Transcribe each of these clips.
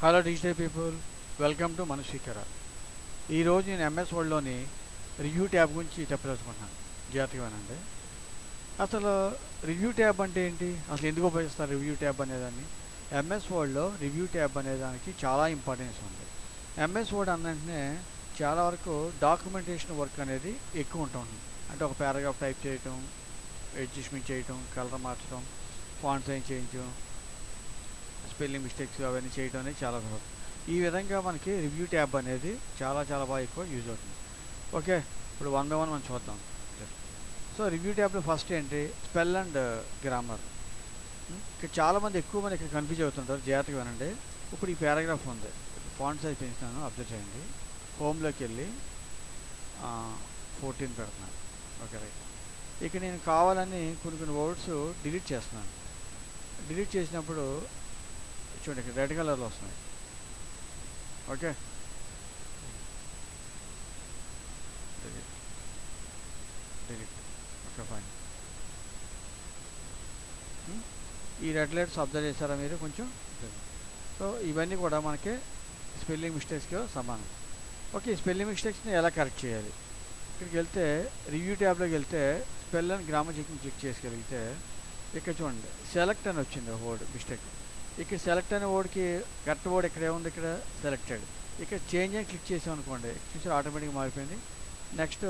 Hello digital people, welcome to మనశీకర. ఈరోజు నేను ఎంఎస్ వర్డ్లోని రివ్యూ ట్యాబ్ గురించి చెప్పదలుచుకుంటున్నాను. జాగ్రత్తగానండి. అసలు రివ్యూ ట్యాబ్ అంటే ఏంటి, అసలు ఎందుకు ఉపయోగిస్తారు రివ్యూ ట్యాబ్ అనేదాన్ని? ఎంఎస్ వర్డ్లో రివ్యూ ట్యాబ్ అనేదానికి చాలా ఇంపార్టెన్స్ ఉంది. ఎంఎస్ వర్డ్ అన్నంటనే చాలా వరకు డాక్యుమెంటేషన్ వర్క్ అనేది ఎక్కువ ఉంటుంది. అంటే ఒక పారాగ్రాఫ్ టైప్ చేయటం, అడ్జస్ట్మెంట్ చేయటం, కలర్ మార్చడం, ఫాంట్ సైజ్ చేయించడం, స్పెల్లింగ్ మిస్టేక్స్ అవన్నీ చేయడం అనేది చాలా బాగుంది. ఈ విధంగా మనకి రివ్యూ ట్యాబ్ అనేది చాలా బాగా ఎక్కువ యూజ్ అవుతుంది. ఓకే, ఇప్పుడు వన్ బై వన్ మనం చూద్దాం. సో రివ్యూ ట్యాబ్లో ఫస్ట్ ఏంటి, స్పెల్ అండ్ గ్రామర్. ఇక్కడ చాలామంది ఎక్కువ మంది ఇక్కడ కన్ఫ్యూజ్ అవుతుంటారు. జాగ్రత్తగా వినండి. ఇప్పుడు ఈ పారాగ్రాఫ్ ఉంది, ఫాంట్ సైజ్ పెంచుతాను, అబ్జర్వ్ చేయండి. హోమ్లోకి వెళ్ళి 14 పెడుతున్నాను. Okay, right. ఇక నేను కావాలని కొన్ని వర్డ్స్ డిలీట్ చేస్తున్నాను. డిలీట్ చేసినప్పుడు చూడండి, ఇక్కడ రెడ్ కలర్లో వస్తున్నాయి. Okay, delete. Okay, fine. ఈ రెడ్ లైట్స్ అబ్జర్వ్ చేశారా మీరు కొంచెం? సో ఇవన్నీ కూడా మనకి స్పెల్లింగ్ మిస్టేక్స్కి సమానం. ఓకే, ఈ స్పెల్లింగ్ మిస్టేక్స్ని ఎలా కరెక్ట్ చేయాలి? ఇక్కడికి వెళ్తే రివ్యూ ట్యాబ్లోకి వెళ్తే spell and grammar checking click చేసుకెళ్తే ఇక్కడ చూడండి సెలెక్ట్ అని వచ్చింది వర్డ్ మిస్టేక్. ఇక్కడ సెలెక్ట్ అనే వర్డ్కి కరెక్ట్ వర్డ్ ఇక్కడ ఏముంది, ఇక్కడ సెలెక్టెడ్. ఇక్కడ చేంజ్ అని క్లిక్ చేసాం అనుకోండి, చూసి ఆటోమేటిక్గా మారిపోయింది. నెక్స్ట్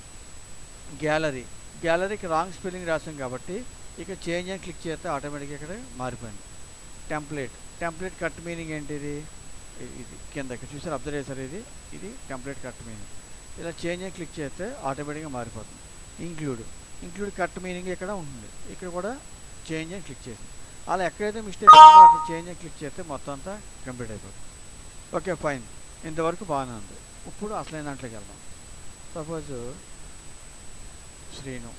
గ్యాలరీకి రాంగ్ స్పెల్లింగ్ రాసాం కాబట్టి ఇక్కడ చేంజ్ అని క్లిక్ చేస్తే ఆటోమేటిక్గా ఇక్కడ మారిపోయింది. టెంప్లెట్ కట్ మీనింగ్ ఏంటిది, ఇది కిందకి చూసారు, అబ్జర్వ్ చేశారు, ఇది టెంప్లెట్ కట్ మీనింగ్. ఇలా చేంజ్ అని క్లిక్ చేస్తే ఆటోమేటిక్గా మారిపోతుంది. ఇంక్లూడ్ కట్ మీనింగ్ ఇక్కడ ఉంటుంది, ఇక్కడ కూడా చేంజ్ అని క్లిక్ చేసింది. అలా ఎక్కడైతే మిస్టేక్ ఉందో అక్కడ చేంజ్ అని క్లిక్ చేస్తే మొత్తం అంతా కంప్లీట్ అయిపోతుంది. Okay, fine. ఇంతవరకు బాగానే ఉంది. ఇప్పుడు అసలైన దాంట్లోకి వెళ్దాం. సపోజ్ శ్రీను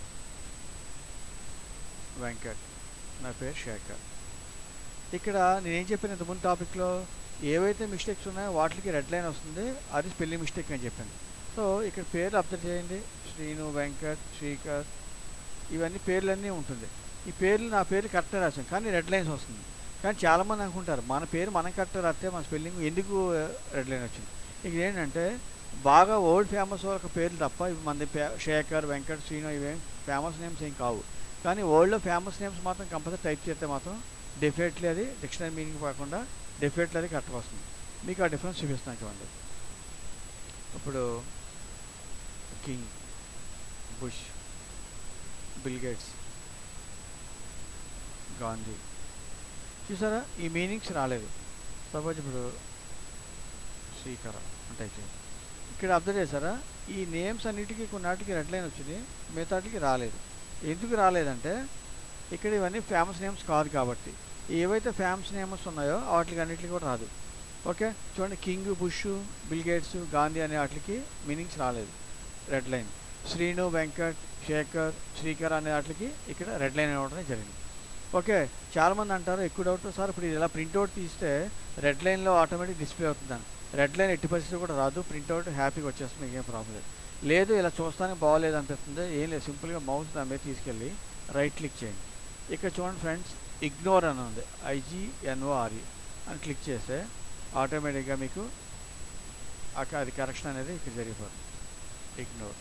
వెంకట్, నా పేరు శేఖర్. ఇక్కడ నేనేం చెప్పాను ఇంతకుముందు టాపిక్లో, ఏవైతే మిస్టేక్స్ ఉన్నాయో వాటికి రెడ్ లైన్ వస్తుంది, అది స్పెల్లింగ్ మిస్టేక్ అని చెప్పాను. సో ఇక్కడ పేర్లు అబ్జర్వ్ చేయండి, శ్రీను, వెంకట్, శ్రీకర్, ఇవన్నీ పేర్లన్నీ ఉంటుంది. ఈ పేర్లు నా పేరు కరెక్ట్గా రాసాం కానీ రెడ్ లైన్స్ వస్తుంది. కానీ చాలామంది అనుకుంటారు మన పేరు మనం కరెక్ట్గా రాస్తే మన స్పెల్లింగ్ ఎందుకు రెడ్ లైన్ వచ్చింది. ఇక ఏంటంటే బాగా వరల్డ్ ఫేమస్ వాళ్ళ పేర్లు తప్ప, ఇవి మన శేఖర్, వెంకట్, శ్రీను ఇవేం ఫేమస్ నేమ్స్ ఏం కావు. కానీ వరల్డ్లో ఫేమస్ నేమ్స్ మాత్రం కంపల్సరీ టైప్ చేస్తే మాత్రం డెఫినెట్లీ అది డిక్షనరీ మీనింగ్ కాకుండా డెఫినెట్లీ అది కరెక్ట్గా వస్తుంది. మీకు ఆ డిఫరెన్స్ చూపిస్తాను చూడండి. ఇప్పుడు king, Bush, Bill Gates, Gandhi, చూసారా ఈ మీనింగ్స్ రాలేదు. సపోజ్ ఇప్పుడు శ్రీకర అంటే ఇక్కడ అబ్జర్వ్ చేశారా, ఈ నేమ్స్ అన్నిటికీ కొన్నిటికి రెడ్ లైన్ వచ్చింది, మిగతాటికి రాలేదు. ఎందుకు రాలేదంటే ఇక్కడ ఇవన్నీ ఫేమస్ నేమ్స్ కాదు కాబట్టి. ఏవైతే ఫేమస్ నేమ్స్ ఉన్నాయో వాటికి అన్నిటికీ కూడా రాదు. ఓకే, చూడండి, king, Bush, Bill Gates, Gandhi అనే వాటికి మీనింగ్స్ రాలేదు, రెడ్ లైన్. శ్రీను, వెంకట్, శేఖర్, శ్రీకర్ అనే వాటికి ఇక్కడ రెడ్ లైన్ ఇవ్వడం జరిగింది. ఓకే, చాలామంది అంటారు ఎక్కువ డౌట్, సార్ ఇప్పుడు ఇలా ప్రింట్అవుట్ తీస్తే రెడ్ లైన్లో ఆటోమేటిక్ డిస్ప్లే అవుతుందని. రెడ్ లైన్ ఎట్టి పరిస్థితి కూడా రాదు, ప్రింట్అవుట్ హ్యాపీగా వచ్చేస్తుంది, ఏం ప్రాబ్లం లేదు. ఇలా చూస్తానికి బాగోలేదు అనిపిస్తుంది, ఏం లేదు, సింపుల్గా మౌస్ దాని మీద తీసుకెళ్ళి రైట్ క్లిక్ చేయండి. ఇక్కడ చూడండి ఫ్రెండ్స్, ఇగ్నోర్ అని ఉంది, IGNORE అని క్లిక్ చేస్తే ఆటోమేటిక్గా మీకు అది కరెక్షన్ అనేది ఇక్కడ జరిగిపోతుంది. ఇగ్నోర్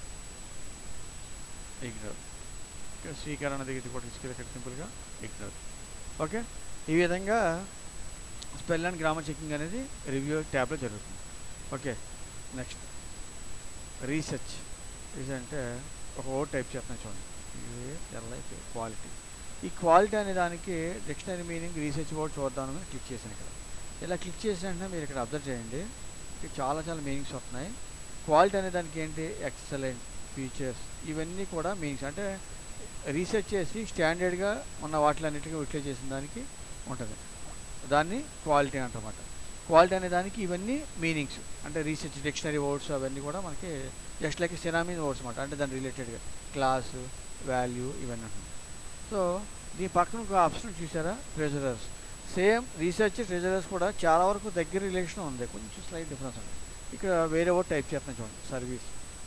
స్వీకరణ దగ్గర కూడా తీసుకెళ్ళి ఇక్కడ సింపుల్గా ఇగ్నోర్. ఓకే, ఈ విధంగా స్పెల్ అండ్ గ్రామర్ చెకింగ్ అనేది రివ్యూ ట్యాబ్లో జరుగుతుంది. ఓకే, నెక్స్ట్ రీసెర్చ్ అంటే ఒక వర్డ్ టైప్ చేస్తున్నాను చూడండి, క్వాలిటీ. ఈ క్వాలిటీ అనే దానికి డిక్షనరీ మీనింగ్ రీసెర్చ్ వర్డ్ చూద్దామని క్లిక్ చేశాను. ఇక్కడ ఇలా క్లిక్ చేసిన వెంటనే మీరు ఇక్కడ అబ్జర్వ్ చేయండి, ఇక్కడ చాలా మీనింగ్స్ వస్తున్నాయి. క్వాలిటీ అనే దానికి ఏంటి, ఎక్సలెంట్, ఫీచర్స్, ఇవన్నీ కూడా మీనింగ్స్. అంటే రీసెర్చ్ చేసి స్టాండర్డ్గా ఉన్న వాటిలన్నిటికీ యూటిలైజ్ చేసిన దానికి ఉంటుంది, దాన్ని క్వాలిటీ అంటమాట. క్వాలిటీ అనే దానికి ఇవన్నీ మీనింగ్స్, అంటే రీసెర్చ్ డిక్షనరీ వర్డ్స్ అవన్నీ కూడా మనకి జస్ట్ లైక్ సినానిమ్ వర్డ్స్ అనమాట. అంటే దాని రిలేటెడ్గా క్లాసు, వాల్యూ ఇవన్నీ ఉంటుంది. సో దీని పక్కన ఒక ఆప్షన్ చూసారా, ట్రెజరర్స్. సేమ్ రీసెర్చ్, ట్రెజరర్స్ కూడా చాలా వరకు దగ్గర రిలేషన్ ఉంది, కొంచెం స్లైట్ డిఫరెన్స్ ఉంది. ఇక్కడ వేరే వర్డ్ టైప్ చేస్తున్నాను చూడండి, సర్వీస్,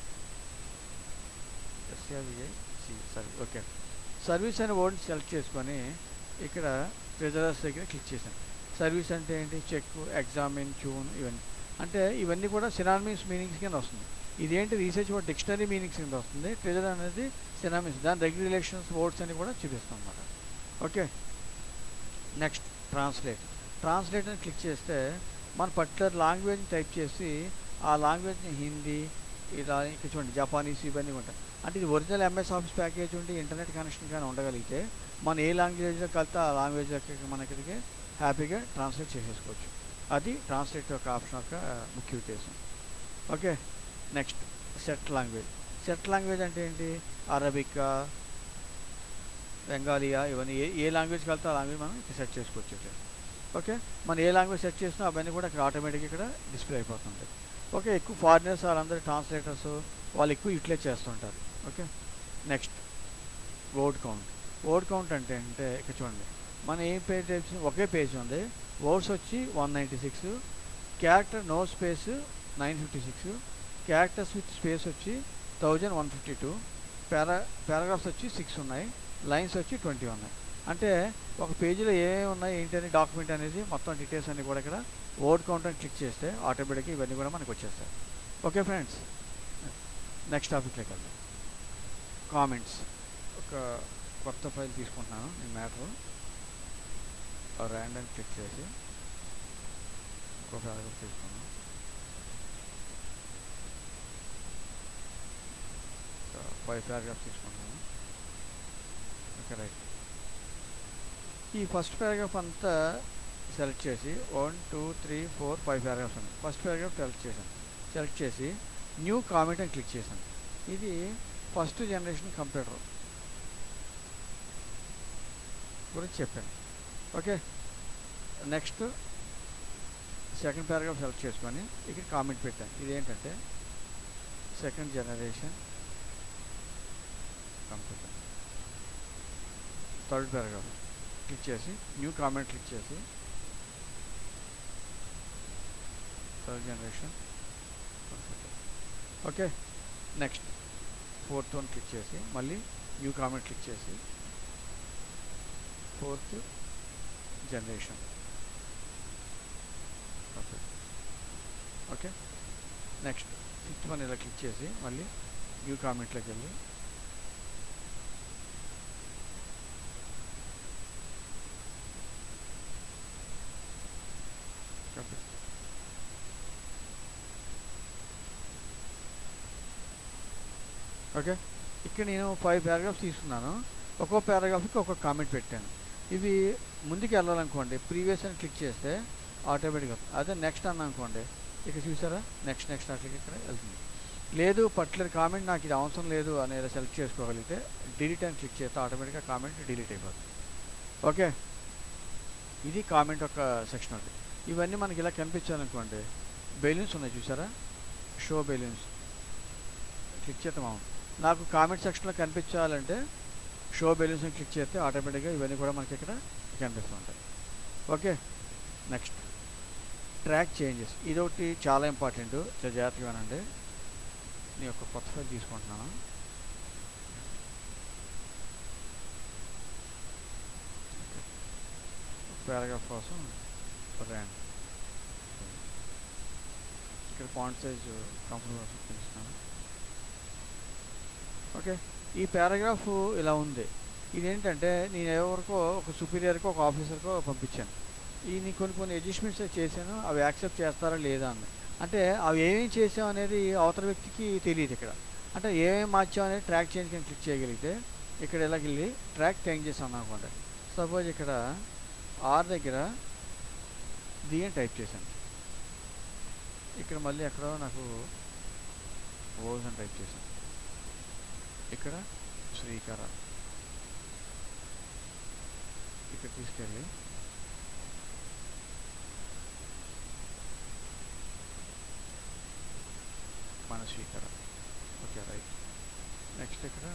ఓకే. సర్వీస్ అనే వర్డ్ని సెలెక్ట్ చేసుకొని ఇక్కడ ట్రెజరర్స్ దగ్గర క్లిక్ చేశాను. సర్వీస్ అంటే ఏంటి, చెక్, ఎగ్జామిన్, ట్యూన్, ఇవన్నీ. అంటే ఇవన్నీ కూడా సినానిమస్ మీనింగ్స్ కింద వస్తుంది. ఇదేంటి రీసెర్చ్ వర్డ్ డిక్షనరీ మీనింగ్స్ కింద వస్తుంది. ట్రెజర్ అనేది సినానిమస్, దాని రెగ్యులేషన్స్, వర్డ్స్ అని కూడా చూపిస్తాం అన్నమాట. ఓకే, నెక్స్ట్ ట్రాన్స్లేట్ అని క్లిక్ చేస్తే మన పర్టికులర్ లాంగ్వేజ్ని టైప్ చేసి ఆ లాంగ్వేజ్ని హిందీ, ఇలా ఇక్కడ చూడండి జపానీస్, ఇవన్నీ ఉంటాయి. అంటే ఇది ఒరిజినల్ ఎంఎస్ ఆఫీస్ ప్యాకేజ్ ఉండి ఇంటర్నెట్ కనెక్షన్ కానీ ఉండగలిగితే మనం ఏ లాంగ్వేజ్లో కలితే ఆ లాంగ్వేజ్లోకి మనకి హ్యాపీగా ట్రాన్స్లేట్ చేసేసుకోవచ్చు. అది ట్రాన్స్లేట్ యొక్క ఆప్షన్ యొక్క ముఖ్య ఉద్దేశం. ఓకే, నెక్స్ట్ సెట్ లాంగ్వేజ్ అంటే ఏంటి, అరబికా, బెంగాలీయా, ఇవన్నీ ఏ లాంగ్వేజ్ కలితే ఆ లాంగ్వేజ్ మనం ఇక్కడ సెట్ చేసుకోవచ్చు. ఓకే, మనం ఏ లాంగ్వేజ్ సెట్ చేసినా అవన్నీ కూడా ఇక్కడ ఆటోమేటిక్గా ఇక్కడ డిస్ప్లే అయిపోతుంటాయి. ఓకే, ఎక్కువ ఫారినర్స్ వాళ్ళందరూ ట్రాన్స్లేటర్స్ వాళ్ళు ఎక్కువ యూటిలైజ్ చేస్తుంటారు. ఓకే, నెక్స్ట్ వర్డ్ కౌంట్ అంటే ఇక్కడ చూడండి, మన ఏ పేజ్ ఒకే పేజ్ ఉంది, వర్డ్స్ వచ్చి 196, character no space 956, characters with space వచ్చి 1152, పారాగ్రాఫ్స్ వచ్చి 6 ఉన్నాయి, లైన్స్ వచ్చి 20 ఉన్నాయి. అంటే ఒక పేజీలో ఏమేమి ఉన్నాయి ఏంటి అని డాక్యుమెంట్ అనేది మొత్తం డీటెయిల్స్ అన్నీ కూడా ఇక్కడ వర్డ్ కౌంట్ అని క్లిక్ చేస్తే ఆటోమేటిక్గా ఇవన్నీ కూడా మనకు వచ్చేస్తాయి. ఓకే ఫ్రెండ్స్, నెక్స్ట్ టాపిక్లోకి వెళ్దాం. కామెంట్స్. ఒక కొత్త ఫైల్ తీసుకుంటున్నాను, ఈ మ్యాటర్ ర్యాండమ్ క్లిక్ చేసి ఒక పారాగ్రాఫ్ తీసుకున్నాను. 5 పారాగ్రాఫ్స్ తీసుకుంటున్నాను. Okay, right. ఈ ఫస్ట్ పారాగ్రాఫ్ అంతా సెలెక్ట్ చేసి 1 2 3 4 5 పారాగ్రాఫ్స్ ఉన్నాయి. ఫస్ట్ పారాగ్రాఫ్ సెలెక్ట్ చేసి న్యూ కామెంట్ అని క్లిక్ చేశాను. ఇది ఫస్ట్ జనరేషన్ కంప్యూటర్ గురించి చెప్పాను. Okay, next second paragraph select చేసుకొని ఇక్కడ కామెంట్ పెట్టాను. ఇదేంటంటే second generation computer. Third paragraph click చేసి న్యూ కామెంట్ క్లిక్ చేసి third generation computer. Okay, next fourth one click చేసి మళ్ళీ న్యూ కామెంట్ క్లిక్ చేసి fourth generation computer. Okay, next fifth one ఇలా క్లిక్ చేసి మళ్ళీ న్యూ కామెంట్లోకి వెళ్ళి కంప్యూటర్. ఓకే, ఇక్కడ నేను 5 పారాగ్రాఫ్స్ తీసుకున్నాను. ఒక్కో పారాగ్రాఫ్కి ఒక్కొక్క కామెంట్ పెట్టాను. ఇవి ముందుకు వెళ్ళాలనుకోండి ప్రీవియస్ అని క్లిక్ చేస్తే ఆటోమేటిక్గా వస్తుంది. అదే నెక్స్ట్ అన్న అనుకోండి, ఇక్కడ చూసారా నెక్స్ట్ అట్లకి ఇక్కడ వెళ్తుంది. లేదు పర్టికులర్ కామెంట్ నాకు ఇది అవసరం లేదు అనేది సెలెక్ట్ చేసుకోగలిగితే డిలీట్ అని క్లిక్ చేస్తే ఆటోమేటిక్గా కామెంట్ డిలీట్ అయిపోతుంది. ఓకే, ఇది కామెంట్ ఒక సెక్షన్ ఒకటి. ఇవన్నీ మనకి ఇలా కనిపించాలనుకోండి, బెలూన్స్ ఉన్నాయి చూసారా, షో బెలూన్స్ క్లిక్ చేద్దాం. నాకు కామెంట్ సెక్షన్లో కనిపించాలంటే షో బెలూన్స్ క్లిక్ చేస్తే ఆటోమేటిక్గా ఇవన్నీ కూడా మనకి ఇక్కడ కనిపిస్తూ ఉంటాయి. Okay, next track changes. ఇదొకటి చాలా ఇంపార్టెంట్, జాగ్రత్తగా వినండి. నేను ఒక కొత్త ఫైల్ తీసుకుంటున్నాను. పారాగ్రాఫ్ కోసం ర్యాండ్ ఇక్కడ ఫాంట్ సైజ్ కంఫర్టబుల్ పెంచుతున్నాను. ఓకే, ఈ పారాగ్రాఫ్ ఇలా ఉంది. ఇదేంటంటే నేను ఎవరికో ఒక సుపీరియర్కో ఒక ఆఫీసర్కో పంపించాను. ఈ కొన్ని అడ్జస్ట్మెంట్స్ చేశాను, అవి యాక్సెప్ట్ చేస్తారా లేదా అని. అంటే అవి ఏమేమి చేసాం అనేది అవతల వ్యక్తికి తెలియదు ఇక్కడ. అంటే ఏమేమి మార్చాం అనేది ట్రాక్ చేంజ్ కానీ క్లిక్ చేయగలిగితే ఇక్కడ ఇలాగ వెళ్ళి ట్రాక్ చేంజ్ చేసాను అనుకోండి. సపోజ్ ఇక్కడ ఆర్ దగ్గర ది అని టైప్ చేశాను. ఇక్కడ మళ్ళీ ఎక్కడో నాకు ఓజ్ అని టైప్ చేశాను. ఇక్కడ శ్రీకర ఇక్కడ తీసుకెళ్ళి మన శ్రీకర. Okay, right. నెక్స్ట్ ఇక్కడ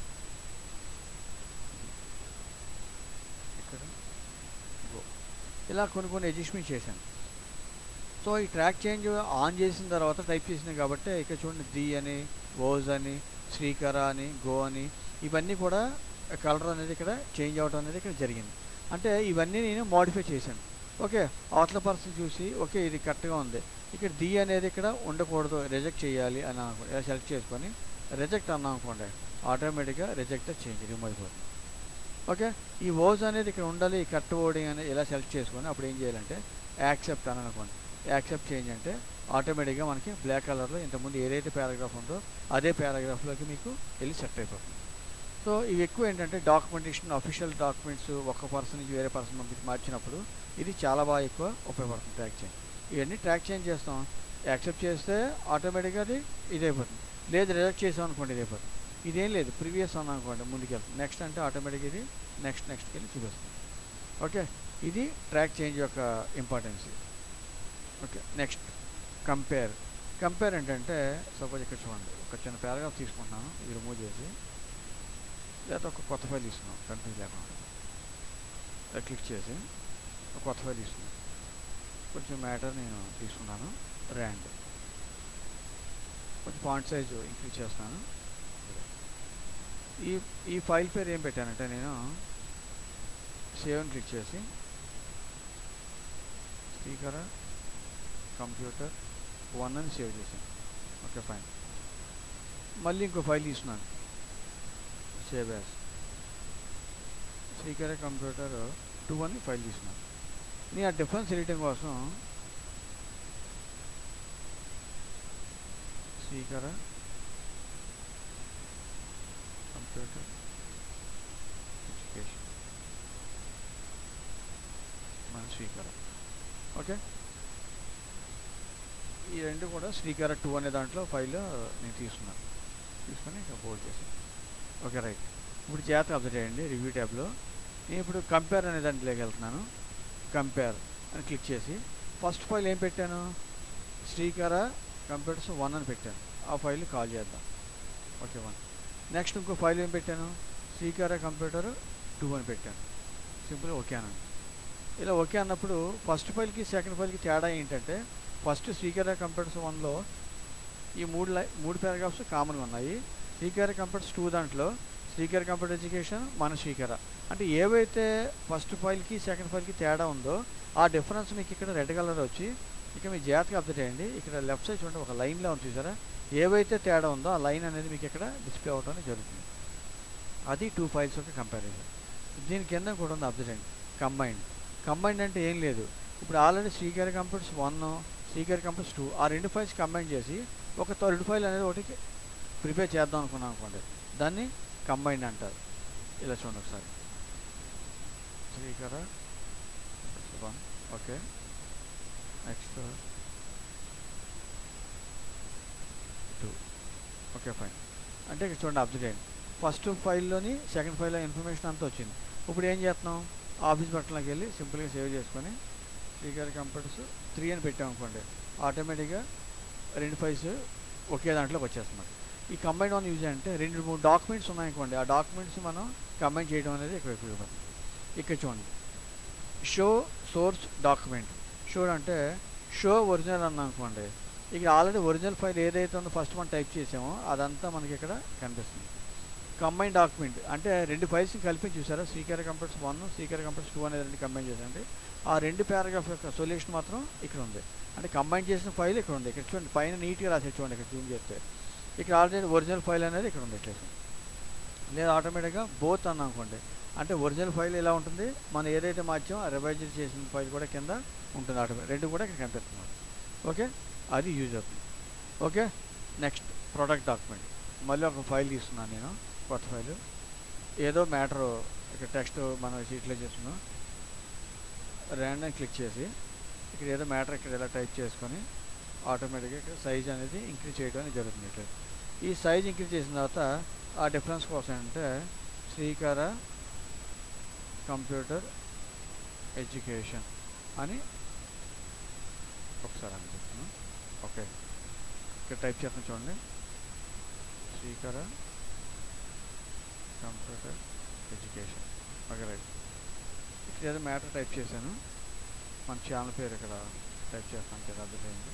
గో. ఇలా కొన్ని అడ్జస్ట్మెంట్ చేశాను. సో ఈ ట్రాక్ చేంజ్ ఆన్ చేసిన తర్వాత టైప్ చేసినాయి కాబట్టి ఇక్కడ చూడండి ది అని, ఓజ్ అని, శ్రీకర అని, గో అని, ఇవన్నీ కూడా కలర్ అనేది ఇక్కడ చేంజ్ అవ్వడం అనేది ఇక్కడ జరిగింది. అంటే ఇవన్నీ నేను మోడిఫై చేశాను. ఓకే, అవతల పర్సన్ చూసి ఓకే ఇది కరెక్ట్గా ఉంది, ఇక్కడ ది అనేది ఇక్కడ ఉండకూడదు, రిజెక్ట్ చేయాలి అని అనుకోండి, ఇలా సెలెక్ట్ చేసుకొని రిజెక్ట్ అన్నాం అనుకోండి, ఆటోమేటిక్గా రిజెక్ట్ చేంజ్ రిమూవ్ అయిపోతుంది. ఓకే, ఈ వర్డ్స్ అనేది ఇక్కడ ఉండాలి, ఈ కరెక్ట్ వర్డింగ్ అనేది ఇలా సెలెక్ట్ చేసుకొని అప్పుడు ఏం చేయాలంటే యాక్సెప్ట్ అని అనుకోండి. యాక్సెప్ట్ చేంజ్ అంటే ఆటోమేటిక్గా మనకి బ్లాక్ కలర్లో ఇంతకుముందు ఏదైతే పారాగ్రాఫ్ ఉందో అదే పారాగ్రాఫ్లోకి మీకు వెళ్ళి సెట్ అయిపోతుంది. సో ఇవి ఎక్కువ ఏంటంటే డాక్యుమెంటేషన్, అఫీషియల్ డాక్యుమెంట్స్ ఒక పర్సన్ నుంచి వేరే పర్సన్ పంపించి మార్చినప్పుడు ఇది చాలా బాగా ఎక్కువ ఉపయోగపడుతుంది ట్రాక్ చేంజ్. ఇవన్నీ ట్రాక్ చేంజ్ చేస్తాం, యాక్సెప్ట్ చేస్తే ఆటోమేటిక్గా అది ఇదైపోతుంది, లేదు రిజెక్ట్ చేసాం అనుకోండి ఇది అయిపోతుంది. ఇదేం లేదు ప్రీవియస్ అన్నా అనుకోండి ముందుకు వెళ్తుంది, నెక్స్ట్ అంటే ఆటోమేటిక్గా ఇది నెక్స్ట్కి వెళ్ళి చూపిస్తుంది. ఓకే, ఇది ట్రాక్ చేంజ్ యొక్క importance. Okay, next compare. Compare ఏంటంటే సపోజ్ ఇక్కడ చూడండి, ఒక చిన్న పారాగ్రాఫ్ తీసుకుంటున్నాను, ఇది రిమూవ్ చేసి లేకపోతే ఒక కొత్త ఫైల్ తీసుకున్నాం కన్ఫ్యూజ్ లేకుండా, క్లిక్ చేసి ఒక కొత్త ఫైల్ తీసుకున్నాను, కొంచెం మ్యాటర్ నేను తీసుకున్నాను, ర్యాండ్ కొంచెం ఫాంట్ సైజు ఇంక్రీజ్ చేస్తున్నాను. ఈ ఫైల్ పేరు ఏం పెట్టానంటే నేను సేవ్ అని క్లిక్ చేసి స్పీకర్ కంప్యూటర్ 1 అని సేవ్ చేశాను. ఓకే ఫైన్, మళ్ళీ ఇంకో ఫైల్ తీసుకున్నాను, సేవ్ యాజ్ స్పీకర్ కంప్యూటర్ 2 అని ఫైల్ తీసుకున్నాను. నేను ఆ డిఫరెన్స్ ఎడిటింగ్ కోసం స్పీకర్ కంప్యూటర్ ఎడ్యుకేషన్ మన స్పీకర్. ఓకే, ఈ రెండు కూడా స్పీకర్ 2 అనే దాంట్లో ఫైల్ నేను తీసుకున్నాను, తీసుకొని ఇంకా బోల్డ్ చేశాను. ఓకే రైట్, ఇప్పుడు జాగ్రత్తగా అబ్జర్వ్ చేయండి రివ్యూ ట్యాబ్లో. నేను ఇప్పుడు కంపేర్ అనే దాంట్లోకి వెళ్తున్నాను, కంపేర్ అని క్లిక్ చేసి ఫస్ట్ ఫైల్ ఏం పెట్టాను, శ్రీకర కంప్యూటర్స్ 1 అని పెట్టాను, ఆ ఫైల్ కాల్ చేద్దాం. ఓకే 1. నెక్స్ట్ ఇంకో ఫైల్ ఏం పెట్టాను, శ్రీకర కంప్యూటర్ 2 అని పెట్టాను, సింపుల్గా ఓకే అనండి. ఇలా ఓకే అన్నప్పుడు ఫస్ట్ ఫైల్కి సెకండ్ ఫైల్కి తేడా ఏంటంటే ఫస్ట్ శ్రీకర కంప్యూటర్స్ 1లో ఈ మూడు పారాగ్రాఫ్స్ కామన్గా ఉన్నాయి, శ్రీకర కంప్యూటర్స్ 2 దాంట్లో శ్రీకర కంప్యూటర్ ఎడ్యుకేషన్ మన శ్రీకర, అంటే ఏవైతే ఫస్ట్ ఫైల్కి సెకండ్ ఫైల్కి తేడా ఉందో ఆ డిఫరెన్స్ మీకు ఇక్కడ రెడ్ కలర్ వచ్చి, ఇక్కడ మీరు జాగ్రత్తగా అబ్జర్వ్ చేయండి, ఇక్కడ లెఫ్ట్ సైడ్ చూడండి ఒక లైన్లో ఉంది చూసారా, ఏవైతే తేడా ఉందో ఆ లైన్ అనేది మీకు ఇక్కడ డిస్ప్లే అవడం జరుగుతుంది. అది 2 ఫైల్స్ యొక్క కంపారిజన్. దీని కింద కూడా ఉంది అబ్జర్వ్ చేయండి కంబైన్డ్. కంబైన్డ్ అంటే ఏం లేదు, ఇప్పుడు already Srikara computers 1, Srikara computers 2 ఆ రెండు ఫైల్స్ కంబైన్ చేసి ఒక థర్డ్ ఫైల్ అనేది ఒకటి ప్రిపేర్ చేద్దాం అనుకున్నాం అనుకోండి, దాన్ని కంబైన్డ్ అంటారు. ఇలా చూడండి ఒకసారి, Srikara 1 okay, next 2 okay fine. అంటే ఇక్కడ చూడండి అబ్జర్వ్ చేయండి, ఫస్ట్ ఫైల్లోని సెకండ్ ఫైల్లో ఇన్ఫర్మేషన్ అంతా వచ్చింది. ఇప్పుడు ఏం చేస్తున్నాం, ఆఫీస్ బటన్లోకి వెళ్ళి సింపుల్గా సేవ్ చేసుకొని శ్రీకర కంప్యూటర్స్ 3 అని పెట్టాం అనుకోండి, ఆటోమేటిక్గా రెండు ఫైల్స్ ఒకే దాంట్లోకి వచ్చేస్తున్నాయి. ఈ కంబైన్ వన్ యూజ్ అంటే 2-3 డాక్యుమెంట్స్ ఉన్నాయనుకోండి, ఆ డాక్యుమెంట్స్ మనం కంబైన్ చేయడం అనేది ఇక్కడ ఉపయోగపడుతుంది. ఇక్కడ చూడండి షో సోర్స్ డాక్యుమెంట్, షో అంటే షో ఒరిజినల్ అన్నా అనుకోండి, ఇక్కడ ఆల్రెడీ ఒరిజినల్ ఫైల్ ఏదైతే ఉందో ఫస్ట్ మనం టైప్ చేసామో అదంతా మనకి ఇక్కడ కనిపిస్తుంది. కంబైన్ డాక్యుమెంట్ అంటే రెండు ఫైల్స్ని కలిపి చూసారా, శ్రీకర కంప్యూటర్స్ 1, శ్రీకర కంప్యూటర్స్ 2 అనేది రెండు కంబైన్ చేసారంటే ఆ రెండు పారాగ్రాఫ్ యొక్క సొల్యూషన్ మాత్రం ఇక్కడ ఉంది, అంటే కంబైన్ చేసిన ఫైల్ ఇక్కడ ఉంది. ఇక్కడ చూడండి పైన నీట్గా రాసి చూడండి, ఇక్కడ జూమ్ చేస్తే ఇక్కడ ఆల్రెడీ ఒరిజినల్ ఫైల్ అనేది ఇక్కడ ఉంది ఇట్లా, లేదా ఆటోమేటిక్గా బోత్ అన్నా అనుకోండి, అంటే ఒరిజినల్ ఫైల్ ఎలా ఉంటుంది, మనం ఏదైతే మార్చామో రివైజ్ చేసిన ఫైల్ కూడా కింద ఉంటుంది, ఆటోమేటిక్ రెండు కూడా ఇక్కడ కనిపిస్తుంది. ఓకే, అది యూజ్ అవుతుంది. ఓకే, నెక్స్ట్ ప్రొడక్ట్ డాక్యుమెంట్, మళ్ళీ ఒక ఫైల్ తీసుకున్నాను నేను, కొత్త ఫైలు, ఏదో మ్యాటరు ఇక్కడ టెక్స్ట్ మనం షీట్లో చేస్తున్నాం, ర్యాండమ్ క్లిక్ చేసి ఇక్కడ ఏదో మ్యాటర్ ఇక్కడ ఇలా టైప్ చేసుకొని ఆటోమేటిక్గా ఇక్కడ సైజ్ అనేది ఇంక్రీజ్ చేయడం అనేది జరుగుతుంది. ఇట్లా ఈ సైజ్ ఇంక్రీజ్ చేసిన తర్వాత ఆ డిఫరెన్స్ కోసం అంటే శ్రీకర కంప్యూటర్ ఎడ్యుకేషన్ అని ఒకసారి అని చెప్తాను. ఓకే, ఇక్కడ టైప్ చేస్తాను చూడండి, Srikara computer education. Okay right, ఇక్కడ ఏదో మ్యాటర్ టైప్ చేశాను, మన ఛానల్ పేరు ఇక్కడ టైప్ చేస్తాను కదా, అర్థమైంది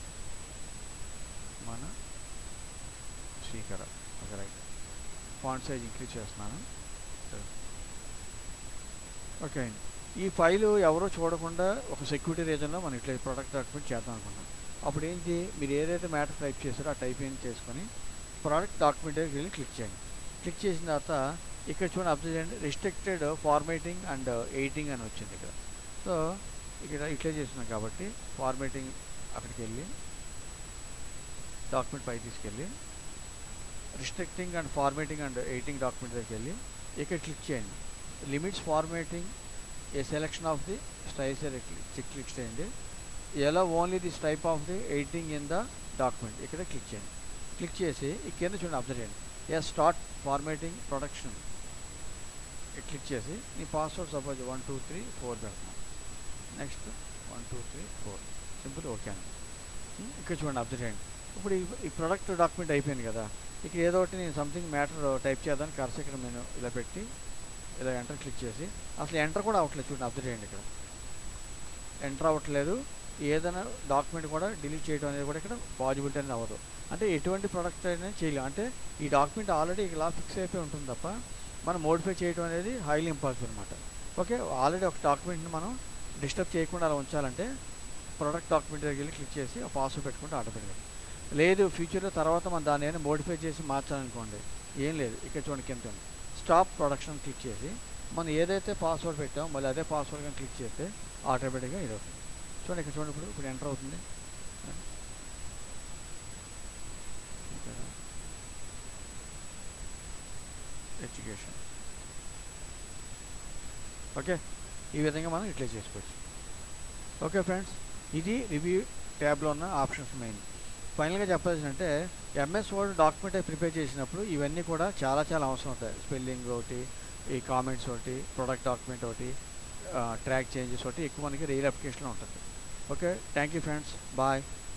మన Srikara. Okay right, font size increase చేస్తున్నాను. ఓకే, ఈ ఫైలు ఎవరో చూడకుండా ఒక సెక్యూరిటీ రీజన్లో మనం ఇట్లా ప్రొడక్ట్ డాక్యుమెంట్ చేద్దాం అనుకున్నాం. అప్పుడు ఏంటి, మీరు ఏదైతే మ్యాటర్ టైప్ చేస్తారో ఆ టైపింగ్ చేసుకొని ప్రోడక్ట్ డాక్యుమెంట్ దగ్గరికి వెళ్ళి క్లిక్ చేయండి. క్లిక్ చేసిన తర్వాత ఇక్కడ చూడండి, అబ్జర్వ్ చేయండి, రిస్ట్రిక్టెడ్ ఫార్మేటింగ్ అండ్ ఎడిటింగ్ అని వచ్చింది ఇక్కడ. సో ఇక్కడ ఇట్లా చేస్తున్నాం కాబట్టి ఫార్మేటింగ్ అక్కడికి వెళ్ళి డాక్యుమెంట్ పై తీసుకెళ్ళి restricting and formatting and editing document దగ్గరికి వెళ్ళి ఇక్కడ క్లిక్ చేయండి. Limits formatting a selection of the styles click చేయండి. Allow only this type of the editing in the document ఇక్కడ క్లిక్ చేయండి. క్లిక్ చేసి ఈ కింద చూడండి, అబ్జర్వ్ చేయండి, స్టార్ట్ ఫార్మేటింగ్ ప్రొడక్షన్ క్లిక్ చేసి ఈ పాస్వర్డ్ సపోజ్ 1 2 3 4 పెడుతున్నాం. నెక్స్ట్ 1 2 3 4 సింపుల్, ఓకే అండి. ఇక్కడ చూడండి, అబ్జర్వ్ చేయండి, ఇప్పుడు ఈ ప్రొడక్ట్ డాక్యుమెంట్ అయిపోయింది కదా. ఇక్కడ ఏదో ఒకటి నేను సంథింగ్ మ్యాటర్ టైప్ చేద్దాను, కర్సర్ ఇక్కడ నేను ఇలా పెట్టి ఇలా ఎంటర్ క్లిక్ చేసి అసలు ఎంటర్ కూడా అవ్వట్లేదు. చూడండి, అబ్జర్వ్ చేయండి, ఇక్కడ ఎంటర్ అవ్వట్లేదు. ఏదైనా డాక్యుమెంట్ కూడా డిలీట్ చేయడం అనేది కూడా ఇక్కడ పాజిబిలిటీ అనేది అవ్వదు. అంటే ఎటువంటి ప్రొడక్ట్ అనేది చేయలేము. అంటే ఈ డాక్యుమెంట్ ఆల్రెడీ ఇలా ఫిక్స్ అయిపోయి ఉంటుంది తప్ప మనం మోడిఫై చేయడం అనేది హైలీ ఇంపాసిబుల్ అనమాట. ఓకే, ఆల్రెడీ ఒక డాక్యుమెంట్ని మనం డిస్టర్బ్ చేయకుండా అలా ఉంచాలంటే ప్రొడక్ట్ డాక్యుమెంట్ దగ్గరికి వెళ్ళి క్లిక్ చేసి ఆ పాస్వర్డ్ పెట్టుకుంటే ఆటోమేటిక్గా. లేదు ఫ్యూచర్లో తర్వాత మనం దాన్ని ఏమైనా మోడిఫై చేసి మార్చాలనుకోండి, ఏం లేదు, ఇక్కడ చూడండి కింద స్టాప్ ప్రొడక్షన్ క్లిక్ చేసి మనం ఏదైతే పాస్వర్డ్ పెట్టామో మళ్ళీ అదే పాస్వర్డ్ కానీ క్లిక్ చేస్తే ఆటోమేటిక్గా ఇది అవుతుంది. చూడండి, ఇక్కడ చూడండి, ఇప్పుడు ఎంటర్ అవుతుంది. ఎడ్యుకేషన్. ఓకే, ఈ విధంగా మనం ఇట్లా చేసుకోవచ్చు. ఓకే ఫ్రెండ్స్, ఇది రివ్యూ ట్యాబ్లో ఉన్న ఆప్షన్స్ మెయిన్. ఫైనల్గా చెప్పాల్సిందంటే ఎంఎస్ వర్డ్ డాక్యుమెంట్ ప్రిపేర్ చేసినప్పుడు ఇవన్నీ కూడా చాలా చాలా అవసరం అవుతాయి. స్పెల్లింగ్ ఒకటి, ఈ కామెంట్స్ ఒకటి, ప్రొడక్ట్ డాక్యుమెంట్ ఒకటి, ట్రాక్ చేంజెస్ ఒకటి ఎక్కువ మనకి రియల్ అప్లికేషన్లో ఉంటుంది. Okay, thank you friends, bye.